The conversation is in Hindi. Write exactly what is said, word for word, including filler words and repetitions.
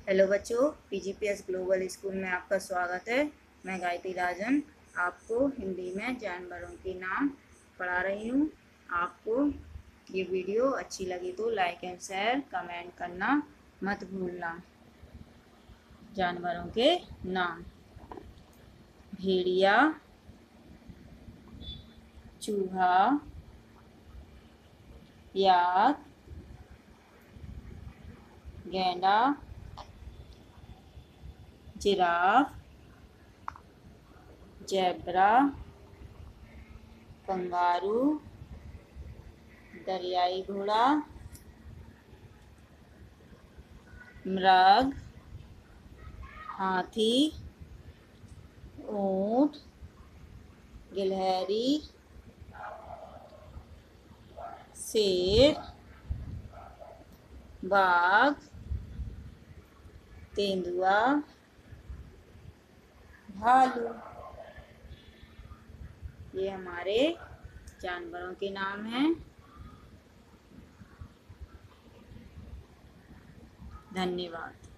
हेलो बच्चों, पीजीपीएस ग्लोबल स्कूल में आपका स्वागत है। मैं गायत्री राजन आपको हिंदी में जानवरों के नाम पढ़ा रही हूँ। आपको ये वीडियो अच्छी लगी तो लाइक एंड शेयर कमेंट करना मत भूलना। जानवरों के नाम: भेड़िया, चूहा, याक, गैंडा, जिराफ, ज़ेब्रा, कंगारू, दरियाई घोड़ा, मृग, हाथी, ऊँट, गिलहरी, शेर, बाघ, तेंदुआ, भालू। ये हमारे जानवरों के नाम हैं। धन्यवाद।